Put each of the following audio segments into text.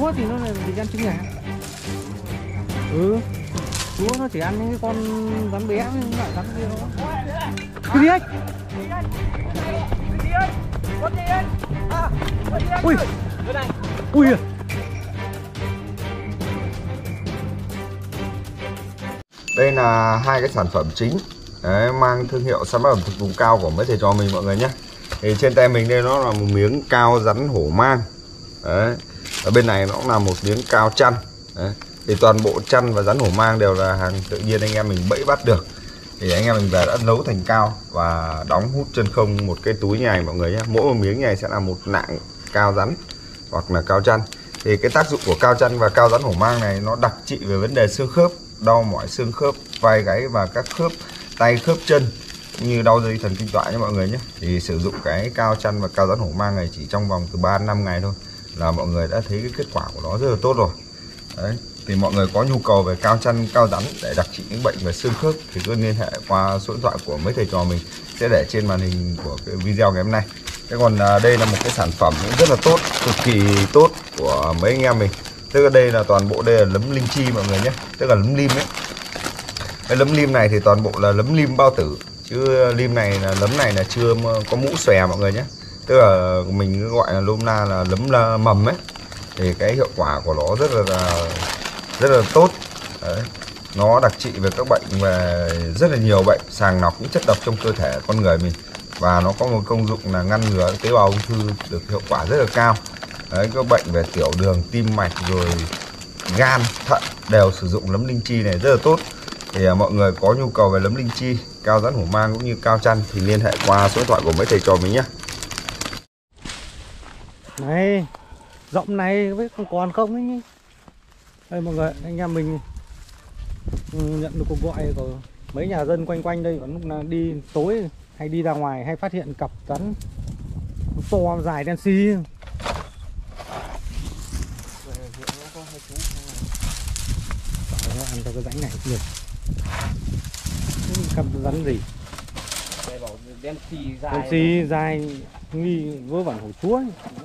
chúa thì nó là để ăn trứng gà. Ừ, chúa nó chỉ ăn những cái con rắn bé với những loại rắn kia thôi. Cái gì anh? Ui, ui. Đây là hai cái sản phẩm chính đấy, mang thương hiệu sản phẩm thực vùng cao của mấy thầy trò mình mọi người nhé. Thì trên tay mình đây nó là một miếng cao rắn hổ mang đấy. Ở bên này nó cũng là một miếng cao chăn đấy. Thì toàn bộ chăn và rắn hổ mang đều là hàng tự nhiên anh em mình bẫy bắt được. Thì anh em mình về đã nấu thành cao và đóng hút chân không một cái túi như này mọi người nhé. Mỗi một miếng này sẽ là một nạng cao rắn hoặc là cao chăn. Thì cái tác dụng của cao chăn và cao rắn hổ mang này nó đặc trị về vấn đề xương khớp, đau mỏi xương khớp, vai gáy và các khớp tay khớp chân như đau dây thần kinh tọa nha mọi người nhé. Thì sử dụng cái cao chăn và cao rắn hổ mang này chỉ trong vòng từ 3 đến 5 ngày thôi là mọi người đã thấy cái kết quả của nó rất là tốt rồi. Đấy. Thì mọi người có nhu cầu về cao chăn, cao rắn để đặc trị những bệnh về xương khớp thì cứ liên hệ qua số điện thoại của mấy thầy trò mình sẽ để trên màn hình của cái video ngày hôm nay. Thế còn đây là một cái sản phẩm cũng rất là tốt, cực kỳ tốt của mấy anh em mình. Tức là đây là toàn bộ đây là nấm linh chi mọi người nhé, tức là nấm lim ấy. Cái nấm lim này thì toàn bộ là nấm lim bao tử, chứ lim này là nấm này là chưa có mũ xòe mọi người nhé. Tức là mình gọi là nôm na là nấm mầm ấy. Thì cái hiệu quả của nó rất là tốt. Đấy. Nó đặc trị về các bệnh về rất là nhiều bệnh, sàng lọc những chất độc trong cơ thể con người mình. Và nó có một công dụng là ngăn ngừa tế bào ung thư được hiệu quả rất là cao. Đấy, các bệnh về tiểu đường, tim mạch rồi gan, thận đều sử dụng nấm linh chi này rất là tốt. Thì mọi người có nhu cầu về nấm linh chi, cao rắn hổ mang cũng như cao chăn thì liên hệ qua số điện thoại của mấy thầy trò mình nhé. Này, rộng này với còn không ấy. Đây mọi người, anh em mình nhận được cuộc gọi của mấy nhà dân quanh quanh đây, còn lúc nào đi tối hay đi ra ngoài hay phát hiện cặp rắn to dài đen xì. Nó ăn cho cái rãnh này nhiều. Cặp rắn gì? Đen xì dài nghi vớ vẩn hổ chúa.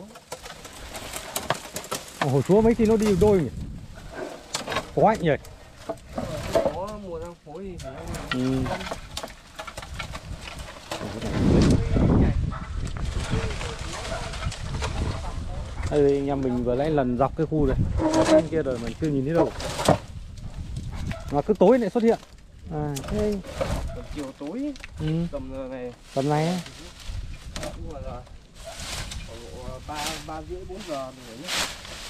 Hổ chúa mấy khi nó đi được đôi nhỉ? Có anh nhỉ? Có mùa đang phối thì phải Đây anh em mình vừa lấy lần dọc cái khu này, bên kia rồi mình chưa nhìn thấy đâu, mà cứ tối lại xuất hiện. Thế chiều tối tầm này, tầm này cũng là ba rưỡi 4 giờ mình nhé.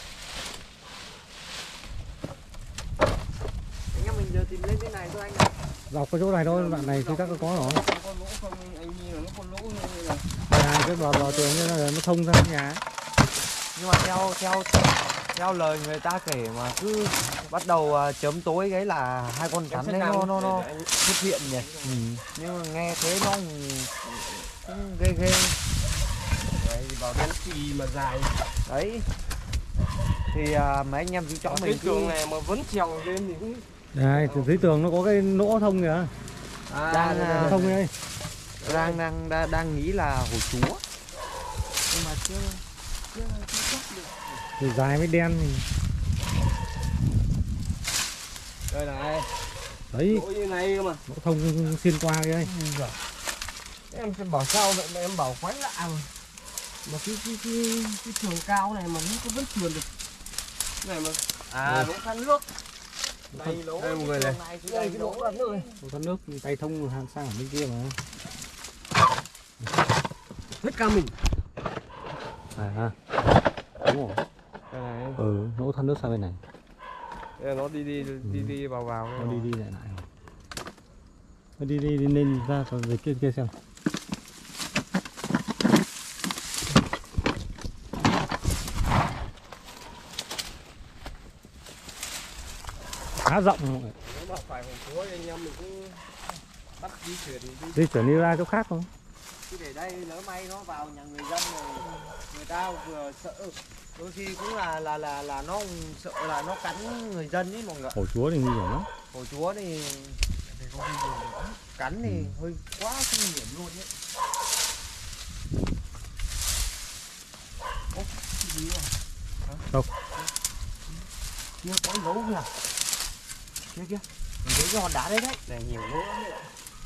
Anh em mình giờ tìm lên cái này thôi anh ạ. dọc cái chỗ này thôi, đoạn này thì chắc có rồi. Có lỗ không anh Nhi là nó có lỗ như là cái bờ tường nó thông ra nhà. Nhưng mà theo lời người ta kể mà cứ bắt đầu chớm tối cái là hai con rắn đấy nó xuất hiện nhỉ. Nhưng mà nghe thế nó cũng ghê ghê. Đấy, vào đen xì mà dài đấy thì mấy anh em chú chó mình cái tường này mà vẫn trèo lên thì cũng đây từ dưới tường nó có cái lỗ thông kìa. đang thông đây. Đang nghĩ là hổ chúa nhưng mà chưa chắc được. Thì dài với đen thì đây này đấy lỗ như này cơ mà lỗ thông xuyên qua cái đây. Em sẽ bảo sao vậy mà em bảo quái lạ mà cái trường cao này mà nó vẫn truyền được này mà lỗ thoát nước đây lỗ đây một người này đây cái lỗ thoát nước này, lỗ thoát nước tay thông hàng sang ở bên kia mà hết ca mình đúng rồi. đây này lỗ thoát nước sang bên này. đây nó đi vào nó đi lại lại rồi. Nó đi lên ra rồi về kia xem. Khá rộng rồi. Nếu mà phải hổ chúa anh em mình cũng bắt di chuyển đi ra chỗ khác không? Chứ để đây lỡ may nó vào nhà người dân rồi người ta vừa sợ đôi khi cũng là nó sợ là nó cắn người dân ấy mọi người. Hổ chúa thì nguy hiểm lắm. Hổ chúa thì không nguy hiểm được. Cắn thì hơi quá nguy hiểm luôn đấy. Ô, cái gì à? Không. Kia có lỗ kìa. Kia kia. Mình thấy cái hòn đá đấy đấy. Này nhiều lỗ lắm đấy.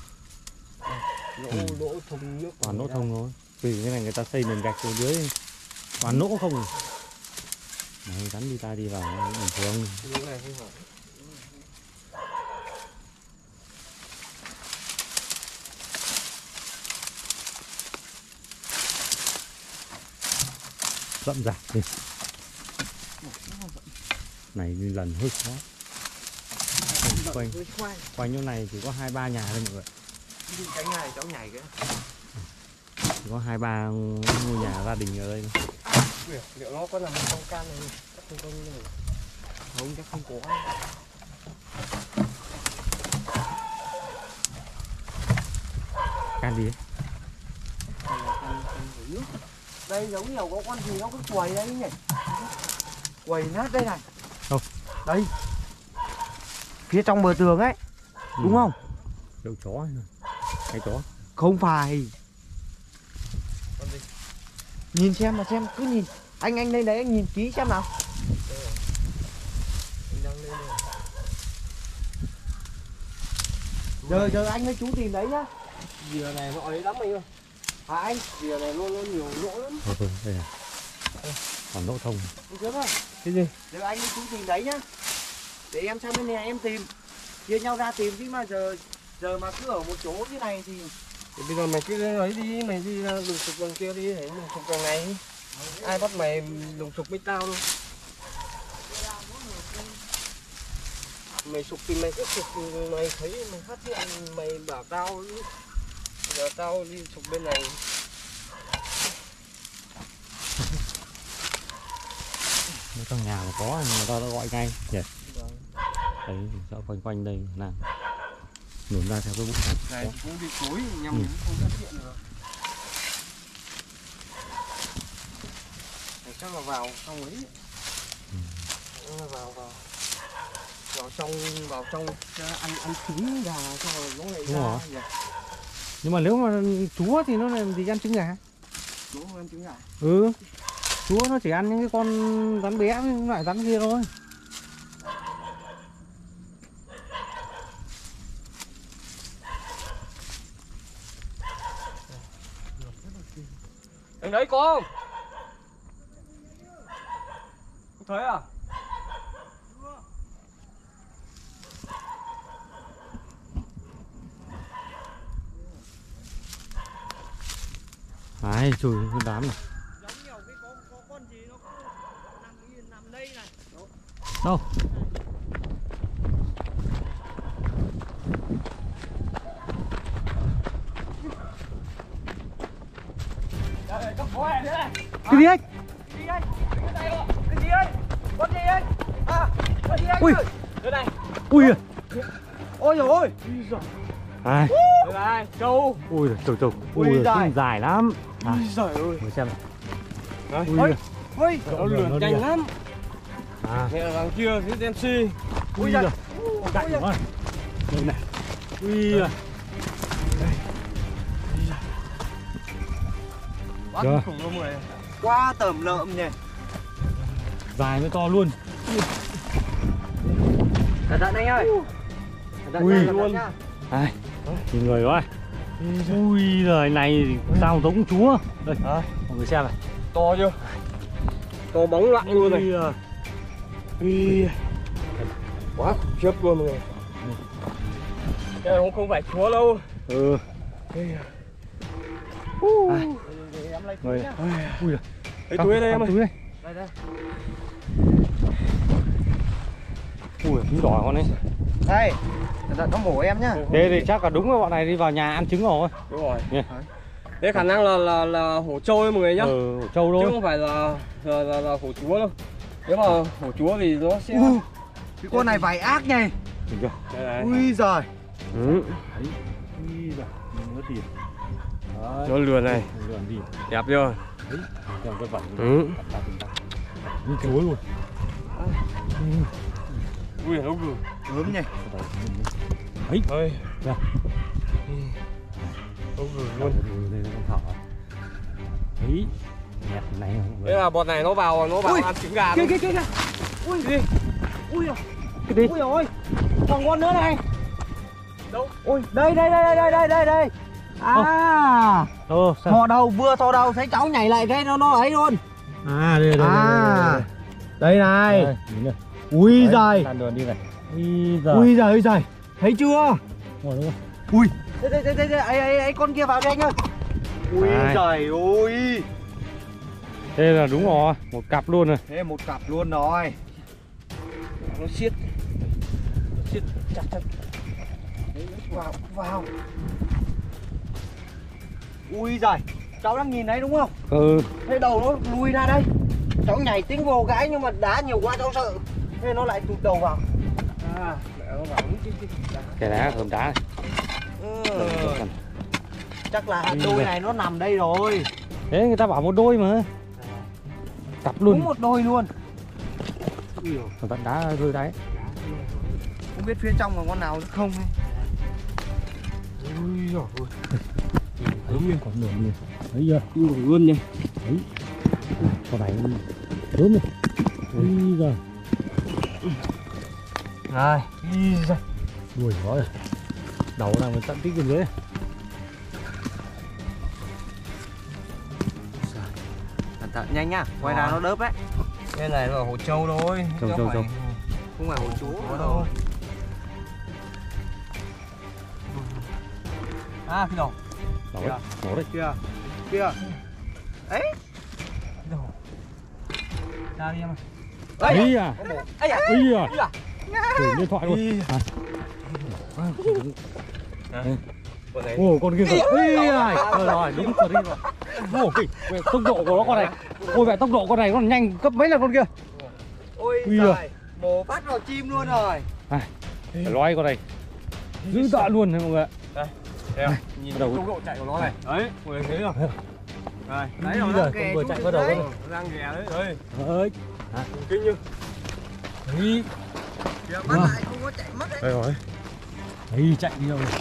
Lỗ thùng nước. Toàn lỗ thông thôi. Vì cái này người ta xây nền gạch xuống dưới toàn lỗ không. Này rắn đi ta đi vào bình thường. Lỗ này không phải. Rậm rạp đi. Này lần hơi khó. Quanh chỗ này chỉ có 2-3 nhà thôi mọi người. Cái này cháu nhảy cái. Chỉ có 2-3 ngôi nhà gia đình ở đây thôi. Liệu nó có nằm trong can này chắc không này. Không, chắc không có. Can gì đấy? Đây giống nhiều có con gì nó cứ quầy đấy nhỉ. Quầy nát đây này. Đâu? Đây. Phía trong bờ tường ấy. Đúng không? Đâu chó này. Cái chó. Không phải. Nhìn xem mà xem, cứ nhìn. Anh lên đấy anh nhìn kỹ xem nào. Giờ anh với chú tìm đấy nhá. Dìa này nó ấy lắm anh ơi. Hả anh? Dìa này nó nhiều lỗ lắm. Đây này. Còn lỗ thông. Được không? Cái gì? Giờ anh với chú tìm đấy nhá. Để em sang bên này em tìm. Chia nhau ra tìm chứ mà giờ mà cứ ở một chỗ như này thì bây giờ mày cứ ấy đi, mày đi lùng sục đằng kia đi, để lùng sục đằng này. Ai bắt mày lùng sục với tao đâu. Mày sục thì mày cứ sục, mày thấy mày phát hiện mày bảo tao. Giờ tao đi sục bên này. Nếu trong nhà mà có người ta đã gọi ngay nhỉ. Đấy, sợ quanh đây nào. Nổn ra theo cái bút này cũng đi tối nhầm không phát hiện được. Này chắc là vào trong ấy. Vào trong ăn trứng gà xong rồi nó lại ra. Nhưng mà nếu mà chúa thì nó làm gì ăn trứng gà? Chúa không ăn trứng gà. Ừ. Chúa nó chỉ ăn những cái con rắn bé với loại rắn kia thôi. Đằng đấy có không? Không thấy à? Đấy, chùi cái đám này. Giống nhiều cái có con gì nó cứ nằm đây này. Đâu? Đây, có khóe này này. Cái gì anh? Cái gì anh? Cái này ạ. Cái gì anh? Con gì anh? À, con gì anh? Ui. Đây này. Ui. Ôi trời ơi. Ai? Đây này, trâu. Ui trời trời. Ui, Ui dài. dài lắm. Ui giời ơi. Mới xem. Đấy. Ui. Ui, nó lượn nhanh lắm. À. Mẹ là thằng kia phía MC. Ui giời. Chạy quá. Đây này. Ui giời. Quá Chưa? khủng luôn rồi. Quá tởm lợm nhỉ. Dài mới to luôn. Cẩn thận anh ơi. Ui luôn. Ai? Nhìn người rồi. Ui giời này sao giống chúa. Đây. Mọi người xem này. To chưa? To bóng loạn luôn này. Ui. Quá khủng khiếp luôn mọi người. Cái này không phải chúa đâu. Ừ. Em lấy Người. túi nhá. Ui giời. Lấy túi đây em ơi. Túi đây. Đây. Ui túi đỏ con ấy. Đây. Cẩn thận nó mổ em nhá. Thế thì chắc là đúng là bọn này đi vào nhà ăn trứng rồi. Đúng rồi. Yeah. Thế khả năng là hổ trâu ấy mọi người nhá. Hổ trâu Chứ thôi. không phải là hổ chúa đâu. Nếu mà hổ chúa thì nó sẽ cái con này vài ác nhỉ. Nhìn chưa? Ui giời. Ừ. Đấy. Ui giời. Nó tiền. Nó lườn này. Lườn gì? Đẹp chưa? Đấy. Theo cái vẩn. Ừ. Như chúa luôn. Ui nó gửi. Nhỉ. Đấy. Ơi. Dạ. Nó gửi luôn. Đây là con thỏ. Đấy. Đẹp này không? Thế là bọn này nó vào Ui. ăn trứng gà. Kia. Ui gì? Ui giời. Cái gì? Ui ôi. Còn con nữa này. Đâu? Ôi, đây. À. Sao? Thò đầu, vừa thò đầu thấy cháu nhảy lại cái nó ấy luôn. À đây. Đây này. Đây, nhìn này. Ui giời. Tàn đường đi này. Ui giời. Thấy chưa? Ngồi đúng không? Ui. Đây, ấy con kia vào đây anh ơi. Ui Đấy. giời ơi. Đây là đúng rồi, một cặp luôn rồi. Thế một cặp luôn rồi. Nó siết chặt. Đấy, vào. Ui giời. Cháu đang nhìn đấy đúng không? Ừ. Thế đầu nó lùi ra đây. Cháu nhảy tính vô cái nhưng mà đá nhiều quá cháu sợ. Thế nó lại tụt đầu vào. À, nó vào Cái đá hầm đá này. Chắc là đôi này nó nằm đây rồi. Thế người ta bảo một đôi mà. Cặp luôn. Đúng một đôi luôn. Tận đá rơi đáy. Không biết phía trong là con nào không. Ui giời ơi. Thấy còn nửa nhìn. Thấy chưa? Luôn nha. Đấy. Con này lớn này. Ui giời. Rồi. Đuổi nó rồi. Đầu nào mình tận tích bên dưới. Cẩn thận nhanh nhá, quay ra nó đớp đấy. Cái này là hồ trâu thôi. Trâu. Không phải hồ chúa đâu. À cái đầu. Đó đấy. Nó đấy. Kìa. Ấy. Ra đi em ơi. Ấy à. Ấy à. Ấy à. Thử điện thoại luôn. Ồ con kia rồi. Rồi đúng rồi đi rồi. Ồ tốc độ của nó con này. Ôi vậy tốc độ con này nó nhanh gấp mấy lần con kia. Ôi giời. Mổ phát vào chim luôn rồi. Phải loay con này. Dữ dội luôn này mọi người. Đây. Nhìn tốc độ chạy của nó này. Đấy, mọi người thấy không? Đây, Đấy rồi nó con vừa chạy bắt đầu đấy. đang ghé đấy. Đấy. Ơi. Kinh như. Đấy. Kìa, bắt lại không có chạy mất đấy. Đây rồi. Đấy chạy đi đâu này.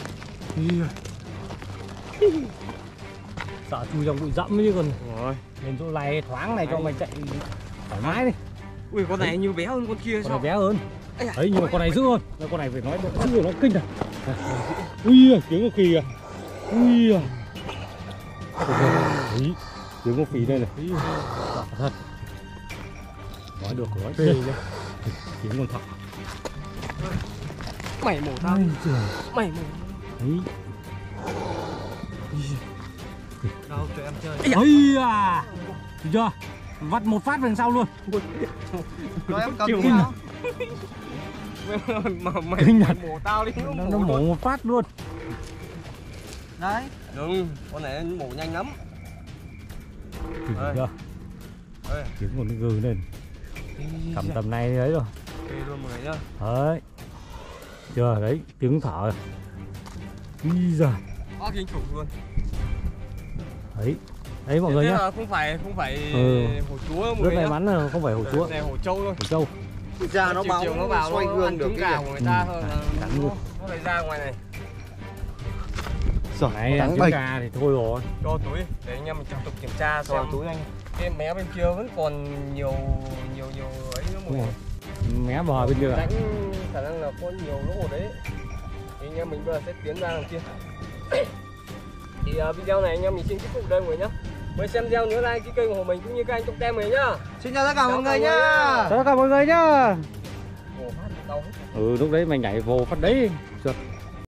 Sợ chui trong bụi rậm chứ còn. Rồi. Lên chỗ này thoáng này cho mày chạy thoải mái đi. Ui con này như bé hơn con kia Con này sao? bé hơn. Đấy nhưng mà con này dữ hơn. Con này phải nói độ dữ của nó kinh này. Ui giời, tiếng con khỉ à. Ui giời. Đấy, tiếng con khỉ đây này. Thật. Nói được nói phê nhá. Tiếng con thỏ. Mày mổ tao. Mày mổ. Đấy. Đâu cho em chơi. Ây à. Được chưa? Vắt một phát về đằng sau luôn. Cho em cầm Kinh theo. Mà Kinh mày thật. mổ tao đi. Nó mổ một phát luôn. Đấy. Đừng, con này mổ nhanh lắm. Kinh chưa? Đây. Tiếng còn nó gừ lên. Cầm tầm này đấy rồi. Kê luôn mọi người nhá. Đấy. Chưa đấy, tiếng thở. Ui giời. Quá kinh khủng luôn. Đấy. Đấy mọi người nhá. Không phải hổ chúa đâu mọi Rất người may nhá. mắn là không phải hổ chúa. Này hổ trâu thôi. Hổ trâu. Thực ra nó báo nó vào xoay gương được cái gà của người ta thôi là Cắn luôn. nó phải ra ngoài này. Này ăn Trắng trứng bạch. gà thì thôi rồi. Cho túi để anh em mình tiếp tục kiểm tra xem túi anh. cái mé bên kia vẫn còn nhiều ấy nữa mọi người. Mé bò bên kia. Đánh khả năng là có nhiều lỗ ở đấy. Thì anh em mình bây giờ sẽ tiến ra đằng kia. Thì video này anh em mình xin kết thúc đây mọi người nhá. Mới xem video nhớ like cái kênh của mình cũng như các anh trong tem mình nhá. Xin chào tất cả mọi người nhá. Chào tất cả mọi người nhá. Ồ, phát đau hết. Ừ lúc đấy mày nhảy vô phát đấy. Trượt.